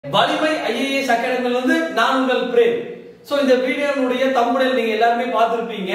வலிமை ஐஏஎஸ் அகாடமில இருந்து நான் உங்கள் பிரேம். சோ இந்த வீடியோனுடைய தம்பனேல் நீங்க எல்லாரும் பார்த்திருப்பீங்க.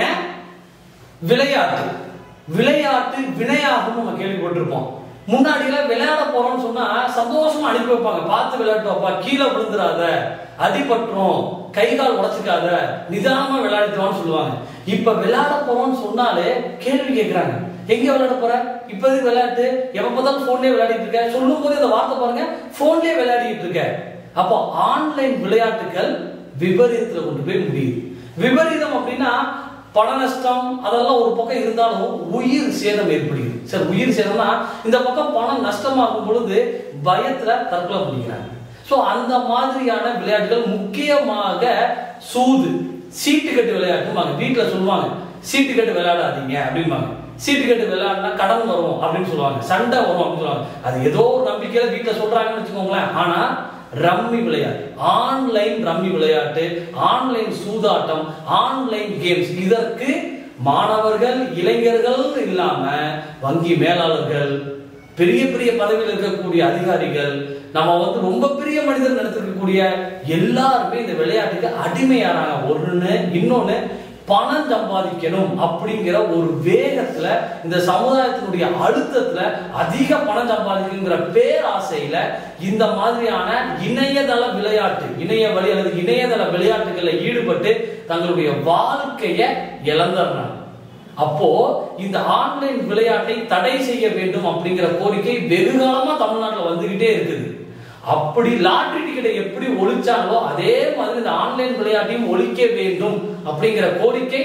விளையாட்டு விளையாட்டு வினையாகும் நம்ம கேள்விப்பட்டிருப்போம். முன்னாடில விளையாட போறோம்னு சொன்னா சந்தோஷமா அனுப்பி வைப்பாங்க. பார்த்து விளையாட்டுவாப்பா, கீழே விழுந்துடாத, அடிபட்டுரும், கை கால் உடைச்சுக்காத, நிதானமா விளையாடுவான்னு சொல்லுவாங்க. இப்ப விளையாட போறோம்னு சொன்னாலே கேள்வி கேட்கிறாங்க. எங்க விளையாட போற? இப்போதைக்கு விளையாட்டு, எப்ப பார்த்தாலும் போன்லயே விளையாடிட்டு இருக்க. சொல்லும் போது இந்த வார்த்தை பாருங்க, போன்லயே விளையாடிட்டு இருக்க. அப்போ ஆன்லைன் விளையாட்டுகள் விபரீதத்துல கொண்டு போய் முடியுது. விபரீதம் அப்படின்னா பண நஷ்டம் அதெல்லாம் ஒரு பக்கம் இருந்தாலும் உயிர் சேதம் ஏற்படுகிறது. சரி, உயிர் சேதம்னா இந்த பக்கம் பணம் நஷ்டமாகும் பொழுது பயத்துல தற்கொலை பண்ணிக்கிறாங்க. சோ அந்த மாதிரியான விளையாட்டுகள், முக்கியமாக சூது, சீட்டு கட்டு விளையாட்டு. வீட்டுல சொல்லுவாங்க சீட்டு கட்டு விளையாடாதீங்க அப்படிம்பாங்க. சீட்டு கட்டு விளையாடினா கடன் வரும் அப்படின்னு சொல்லுவாங்க, சண்டை வரும் அப்படின்னு சொல்லுவாங்க. அது ஏதோ ஒரு நம்பிக்கையில வீட்டுல சொல்றாங்கன்னு வச்சுக்கோங்களேன். ஆனா ரம்மி விளையாட்டு, ஆன்லைன் ரம்மி விளையாட்டு, ஆன்லைன் சூதாட்டம், ஆன்லைன் கேம்ஸ், இதற்கு மாணவர்கள், இளைஞர்கள் இல்லாம வங்கி மேலாளர்கள், பெரிய பெரிய பதவியில் இருக்கக்கூடிய அதிகாரிகள், நம்ம ரொம்ப பெரிய மனிதர் நடத்திருக்கக்கூடிய எல்லாருமே இந்த விளையாட்டுக்கு அடிமையானாங்க. ஒண்ணு இன்னொன்னு பணம் சம்பாதிக்கணும் அப்படிங்கிற ஒரு வேகத்துல, இந்த சமுதாயத்தினுடைய அழுத்தத்துல அதிக பணம் சம்பாதிக்கணுங்கிற பேராசையில இந்த மாதிரியான இணையதள விளையாட்டு, இணைய வழி அல்லது இணையதள விளையாட்டுகளில் ஈடுபட்டு தங்களுடைய வாழ்க்கையை இழந்துடுறாங்க. அப்போ இந்த ஆன்லைன் விளையாட்டை தடை செய்ய வேண்டும் அப்படிங்கிற கோரிக்கை வெகு காலமா தமிழ்நாட்டில் வந்துகிட்டே இருக்குது. அப்படி லாட்டரி டிக்கெட்டை எப்படி ஒழிச்சாங்களோ அதே மாதிரி இந்த ஆன்லைன் விளையாட்டையும் ஒழிக்க வேண்டும் அப்படிங்கிற கோரிக்கை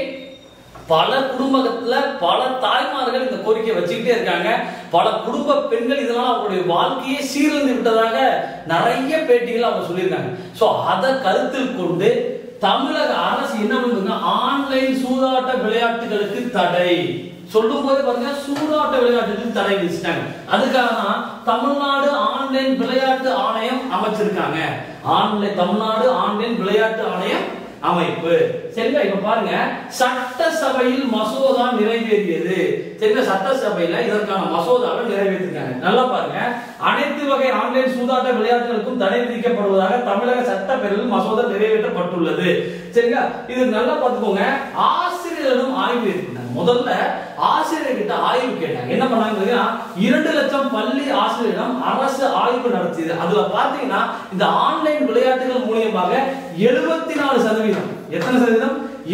பல குடும்பத்துல பல தாய்மார்கள் இந்த கோரிக்கை வச்சுக்கிட்டே இருக்காங்க. பல குடும்ப பெண்கள் இதனால அவங்களுடைய வாழ்க்கையை சீரழிந்து விட்டதாக நிறைய பேட்டிகள் அவங்க சொல்லியிருக்காங்க. சோ அதை கருத்தில் கொண்டு தமிழக அரசு என்ன பண்ணுங்க, ஆன்லைன் சூதாட்ட விளையாட்டுகளுக்கு தடை சொல்லும் போது பாருங்க, சூதாட்ட விளையாட்டுகளுக்கு தடை விதிச்சிட்டாங்க. அதுக்காக தான் தமிழ்நாடு ஆன்லைன் விளையாட்டு ஆணையம் அமைச்சிருக்காங்க. தமிழ்நாடு ஆன்லைன் விளையாட்டு ஆணையம் அமைப்பு. சரிங்களா? இப்ப பாருங்க, சட்டசபையில் மசோதா நிறைவேறியது. சரிங்களா? சட்டசபையில இதற்கான மசோதாவை நிறைவேற்றிருக்காங்க. நல்லா பாருங்க, அனைத்து வகை ஆன்லைன் சூதாட்ட விளையாட்டுகளுக்கும் தடை விதிக்கப்படுவதாக தமிழக சட்டப்பேரவையில் மசோதா நிறைவேற்றப்பட்டுள்ளது. சரிங்களா? இது நல்லா பார்த்துக்கோங்க. ஆசிரியர்களும் ஆய்வு எடுத்தாங்க. முதல்ல ஆசிரியர்கிட்ட ஆய்வு கேட்டாங்க. என்ன பண்ணாங்க? 2 லட்சம் பள்ளி ஆசிரியரிடம் அரசு ஆய்வு நடத்தியது. அதுல பாத்தீங்கன்னா இந்த ஆன்லைன் விளையாட்டுகள் மூலமாக 74%, எத்தனை சதவீதம்?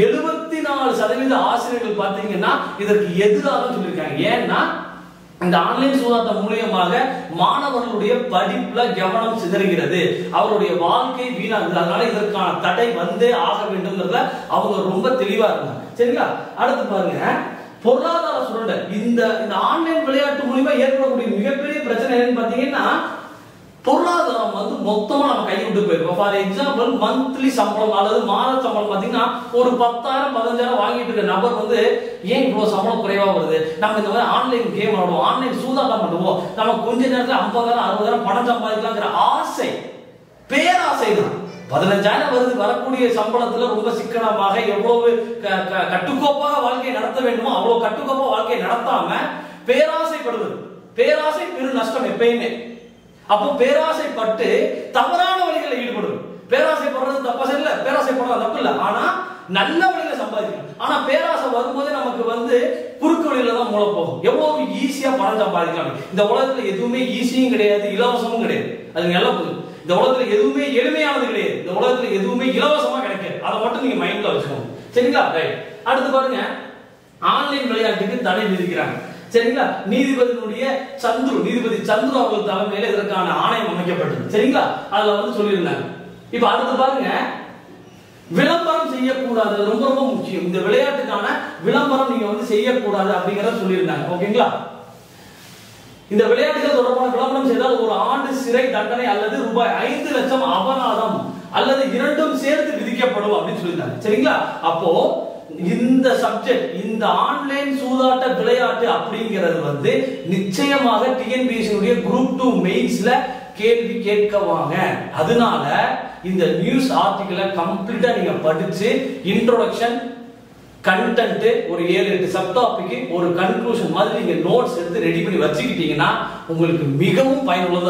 74% ஆசிரியர்கள் பாத்தீங்கன்னா இதற்கு எதிராக சொல்லியிருக்காங்க. ஏன்னா இந்த ஆன்லைன் சூதாட்டம் மூலமாக மாணவர்களுடைய படிப்புல கவனம் சிதறுகிறது, அவருடைய வாழ்க்கை வீணாகுது. அதனால இதற்கான தடை வந்தே ஆக வேண்டும்ங்கிறதுல அவங்க ரொம்ப தெளிவா இருந்தாங்க. சரிங்களா? அடுத்து பாருங்க, பொருளாதார சுரண்டல். இந்த ஆன்லைன் விளையாட்டு மூலமா ஏற்படக்கூடிய மிகப்பெரிய பிரச்சனை என்னன்னு பாத்தீங்கன்னா, பொருளாதாரம் மொத்தமா நம்ம கை விட்டு போயிருக்கோம். ஃபார் எக்ஸாம்பிள், மந்த்லி சம்பளம் அல்லது மாத சம்பளம் பாத்தீங்கன்னா ஒரு 10,000 15,000 வாங்கிட்டு இருக்க நபர் ஏன் இவ்வளவு சம்பளம் குறைவா வருது, நம்ம இந்த மாதிரி ஆன்லைன் கேம் ஆடுவோம், ஆன்லைன் சூதாட்டம் பண்ணுவோம், நம்ம கொஞ்ச நேரத்துல 50,000 60,000 பணம் சம்பாதிக்கலாங்கிற ஆசை, பேராசை தான். 15,000 வருது, வரக்கூடிய சம்பளத்துல ரொம்ப சிக்கனமாக எவ்வளவு கட்டுக்கோப்பாக வாழ்க்கையை நடத்த வேண்டுமோ அவ்வளவு கட்டுக்கோப்பா வாழ்க்கையை நடத்தாம பேராசைப்படுவது, பேராசை பெரு நஷ்டம் எப்பயுமே. அப்போ பேராசைப்பட்டு தவறான வழிகளில் ஈடுபடும். பேராசைப்படுறது தப்பா இல்ல, பேராசைப்படுறது தப்பு இல்ல, ஆனா நல்ல வழியில சம்பாதிக்கணும். ஆனா பேராசை வரும்போது நமக்கு குறுக்கு வழியில தான் மூளை போகும். எவ்வளவு ஈஸியா பணம் சம்பாதிக்கலாம். இந்த உலகத்துல எதுவுமே ஈஸியும் கிடையாது, இலவசமும் கிடையாது. அது நல்லா புரியும். இந்த உலகத்துல எதுவுமே எளிமையானது கிடையாது, இந்த உலகத்துல எதுவுமே இலவசமா கிடைக்காது. அதை மட்டும் நீங்க மைண்ட்ல வச்சுக்கோங்க. சரிங்களா? ரைட். அடுத்து பாருங்க, ஆன்லைன் விளையாட்டுக்கு தடை விதிக்கிறாங்க. சரிங்களா? நீதிபதி சந்துரு அவர்கள் தலைமையில இதற்கான ஆணையம் அமைக்கப்பட்டது. சரிங்களா? அதுல சொல்லியிருந்தாங்க. இப்ப அடுத்து பாருங்க, விளம்பரம் செய்யக்கூடாது. ரொம்ப ரொம்ப முக்கியம். இந்த விளையாட்டுக்கான விளம்பரம் நீங்க செய்யக்கூடாது அப்படிங்கறத சொல்லியிருந்தாங்க. ஓகேங்களா? இந்த விளையாட்டுகள் தொடர்பான விளம்பரம் செய்தால் 1 ஆண்டு சிறை தண்டனை அல்லது ரூபாய் 5 லட்சம் அபராதம் அல்லது இரண்டும் சேர்த்து விதிக்கப்படும் அப்படின்னு சொல்லியிருந்தாங்க. சரிங்களா? அப்போ இந்த சப்ஜெக்ட், இந்த ஆன்லைன் சூதாட்ட விளையாட்டு அப்படிங்கிறது நிச்சயமாக டிஎன்பிஎஸ்சி குரூப் 2 மெயின்ஸ்ல கேள்வி கேட்கவாங்க. அதனால இந்த நியூஸ் ஆர்டிகிளை கம்ப்ளீட்டா நீங்க படிச்சு இன்ட்ரோடக்ஷன், கண்டென்ட், ஒரு 7-8 சப் டாபிக், ஒரு கன்க்ளூஷன் மாதிரி நீங்க நோட்ஸ் எடுத்து ரெடி பண்ணி வச்சுக்கிட்டீங்கன்னா உங்களுக்கு மிகவும் பயனுள்ளதா இருக்கும்.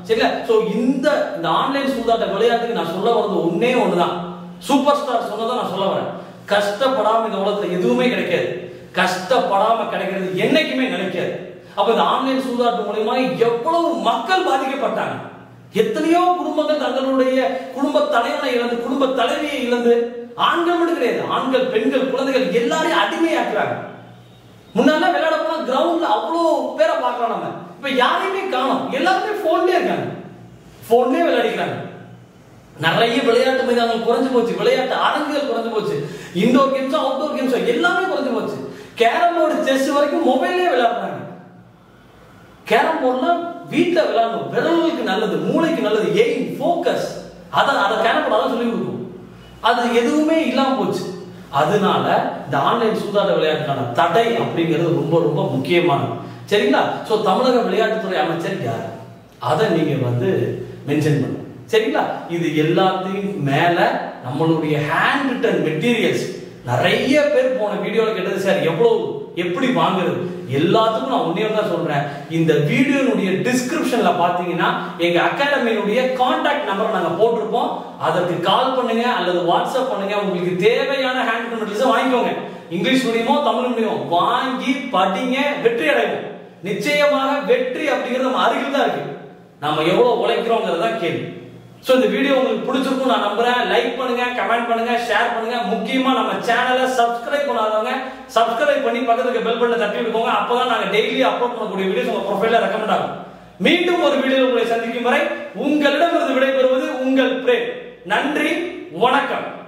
சரிங்களா? சோ இந்த ஆன்லைன் சூதாட்ட விளையாட்டுக்கு நான் சொல்ல வரது ஒண்ணே ஒண்ணுதான். சூப்பர் ஸ்டார் சொன்னதை நான் சொல்ல வரேன். கஷ்டப்படாம இந்த உலகத்துல எதுவுமே கிடைக்காது. கஷ்டப்படாம கிடைக்கிறது என்னைக்குமே நினைக்காது. அப்ப இந்த ஆன்லைன் சூதாட்டம் மூலமா எவ்வளவு மக்கள் பாதிக்கப்பட்டாங்க. எத்தனையோ குடும்பங்கள் தங்களுடைய குடும்ப தலைவனை இழந்து, குடும்ப தலைவியை இழந்து, ஆண்கள் மட்டும் கிடையாது, ஆண்கள், பெண்கள், குழந்தைகள் எல்லாரையும் அடிமையாக்குறாங்க. முன்னால விளையாட போனா கிரவுண்ட்ல அவ்வளோ பேரை பார்க்கலாம். நம்ம இப்ப யாரையுமே காணோம். எல்லாருமே போன்லயே இருக்காங்க, போன்லயே விளையாடிக்கிறாங்க. நிறைய விளையாட்டு மைதானங்கள் குறைஞ்சு போச்சு, விளையாட்டு அரங்குகள் குறைஞ்சு போச்சு, இன்டோர் கேம்ஸோ அவுட்டோர் கேம்ஸோ எல்லாமே குறைஞ்சு போச்சு. கேரம் போர்டு, செஸ் வரைக்கும் மொபைல்லே விளையாடுறாங்க. கேரம் போர்டுலாம் வீட்டுல விளையாடணும், விரல்களுக்கு நல்லது, மூளைக்கு நல்லது, எய்ம், ஃபோக்கஸ், அதை கேரம் போர்டு அதான் சொல்லி கொடுக்கும். அது எதுவுமே இல்லாம போச்சு. அதனால இந்த ஆன்லைன் சூதாட்ட விளையாட்டுக்கான தடை அப்படிங்கிறது ரொம்ப ரொம்ப முக்கியமானது. சரிங்களா? சோ தமிழக விளையாட்டுத்துறை அமைச்சர் யார், அதை நீங்க மென்ஷன் பண்ணுங்க. சரிங்களா? இது எல்லாத்தையும் மேல நம்மளுடைய ஹேண்ட் ரிட்டன் மெட்டீரியல்ஸ் நிறைய பேர் போன வீடியோல கேட்டது, சார் எப்படி வாங்குறது, எல்லாத்துக்கும் நான் ஒன்னே தான் சொல்றேன். இந்த வீடியோனுடைய டிஸ்கிரிப்ஷன்ல பாத்தீங்கன்னா எங்க அகாடமியினுடைய கான்டாக்ட் நம்பர் நாங்க போட்டிருப்போம். அதற்கு கால் பண்ணுங்க அல்லது வாட்ஸ்அப் பண்ணுங்க. உங்களுக்கு தேவையான ஹேண்ட் ரிட்டன் மெட்டீரியல்ஸ் வாங்கிக்கோங்க. இங்கிலீஷ் மீடியமோ தமிழ் மீடியமோ வாங்கி படிங்க, வெற்றி அடைவோம். நிச்சயமாக வெற்றி அப்படிங்கிறது நம்ம அருகில் தான் இருக்கு. நம்ம எவ்வளவு உழைக்கிறோங்கிறதா கேள்வி. சோ இந்த வீடியோ உங்களுக்கு பிடிச்சிருக்கும் நான் நம்புறேன். லைக் பண்ணுங்க, கமெண்ட் பண்ணுங்க, ஷேர் பண்ணுங்க. முக்கியமா நம்ம சேனலை சப்ஸ்கிரைப் பண்ணாதவங்க சப்ஸ்கிரைப் பண்ணி பக்கத்துக்கு பெல் பட்டனை தட்டி விடுங்க. அப்பதான் நாங்க டெய்லி அப்லோட் பண்ணக்கூடிய வீடியோஸ் உங்க ப்ரொஃபைல்ல ரெக்கமெண்ட் ஆகும். மீண்டும் ஒரு வீடியோவில் உங்களை சந்திக்கும் வரை உங்களிடமிருந்து விடைபெறுவது உங்கள் பிரேம். நன்றி, வணக்கம்.